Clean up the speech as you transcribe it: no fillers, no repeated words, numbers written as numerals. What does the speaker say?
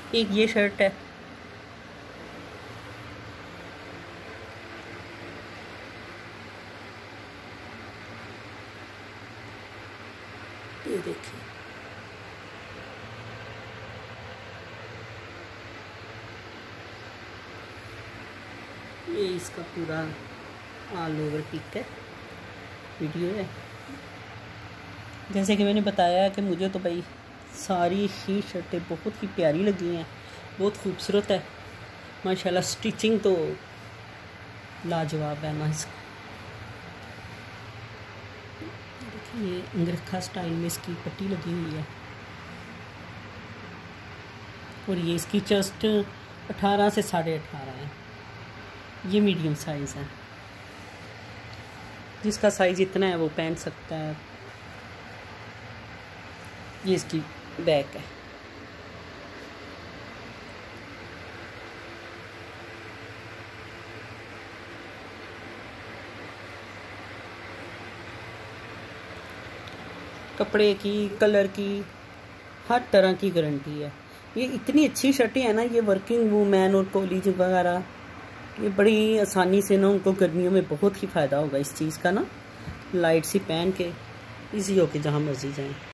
एक ये शर्ट है, ये देखिए, ये इसका पूरा ऑल ओवर पिक है, वीडियो है। जैसे कि मैंने बताया कि मुझे तो भाई सारी ही शर्टें बहुत ही प्यारी लगी हैं, बहुत खूबसूरत है माशाल्लाह। स्टिचिंग तो लाजवाब है ना इसका। देखिए ये अंगरखा स्टाइल में इसकी पट्टी लगी हुई है, और ये इसकी चेस्ट 18 से 18.5 है। ये मीडियम साइज़ है, जिसका साइज़ इतना है वो पहन सकता है। ये इसकी बैक है। कपड़े की, कलर की, हर तरह की गारंटी है। ये इतनी अच्छी शर्टें हैं ना, ये वर्किंग वूमेन और कॉलेज वगैरह ये बड़ी आसानी से ना, उनको गर्मियों में बहुत ही फ़ायदा होगा इस चीज़ का ना। लाइट सी पहन के इजी होके जहाँ मर्जी जाएं।